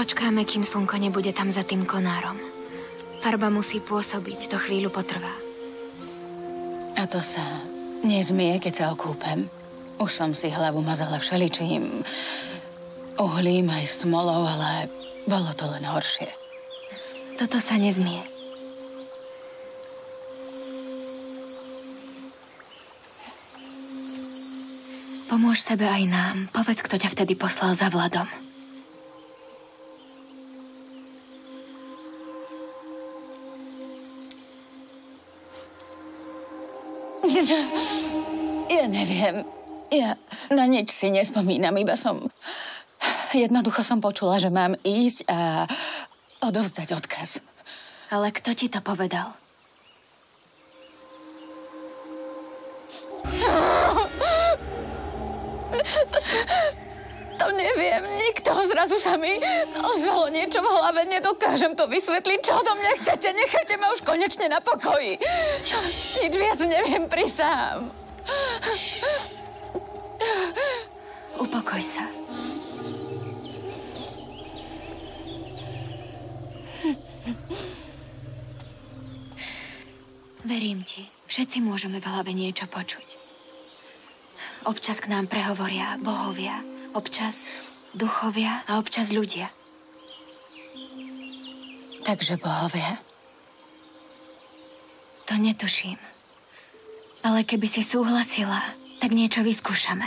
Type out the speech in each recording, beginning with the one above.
Počkáme, kým slnko nebude tam za tým konárom. Farba musí pôsobiť, to chvíľu potrvá. A to sa nezmie, keď sa okúpem. Už som si hlavu mazala všeličím uhlím aj smolou, ale bolo to len horšie. Toto sa nezmie. Pomôž sebe aj nám. Povedz, kto ťa vtedy poslal za Vladom. Ja neviem. Ja na nič si nespomínam, iba jednoducho som počula, že mám ísť a odovzdať odkaz. Ale kto ti to povedal? To neviem, nikto. Zrazu sa mi ozvalo niečo v hlave, nedokážem to vysvetliť. Čo do mňa chcete? Nechajte ma už konečne na pokoji. Nič viac neviem, prisám. Upokoj sa. Verím ti. Všetci môžeme v hlave niečo počuť. Občas k nám prehovoria bohovia, občas duchovia a občas ľudia. Takže bohovia? To netuším. Ale keby si súhlasila, tak niečo vyskúšame.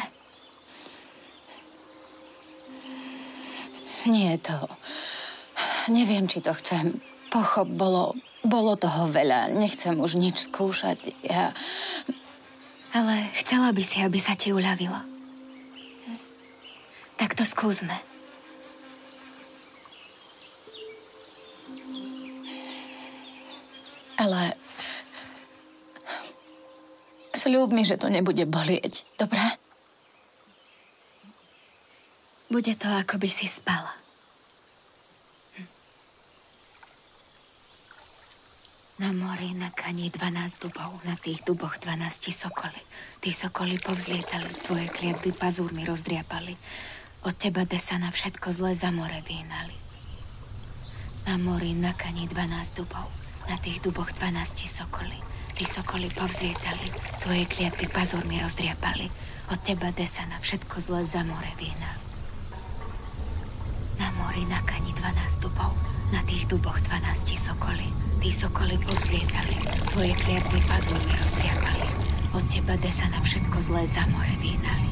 Nie to. Neviem, či to chcem. Pochop, bolo toho veľa. Nechcem už nič skúšať. Ale chcela by si, aby sa ti uľavilo. Tak to skúsme. Ale sľub mi, že to nebude bolieť. Dobre? Bude to, ako by si spala. Na mori, na kani 12 dubov, na tých duboch 12 sokoly. Tí sokoly povzlietali, tvoje kliatby pazúrmi rozdriapali. Od teba desana všetko zlé za more vyhnali. Na mori, na kani 12 dubov, na tých duboch 12 sokoly. Tí sokoly povzlietali, tvoje kliatby pazúrmi rozdriapali. Od teba desana všetko zlé za more vyhnali. Na mori, na kani 12 dubov, na tých duboch 12 sokoly. Tí sokoly povzlietali, tvoje kliatby pazúrmi roztriapali. Od teba desana všetko zlé za more vyhnali.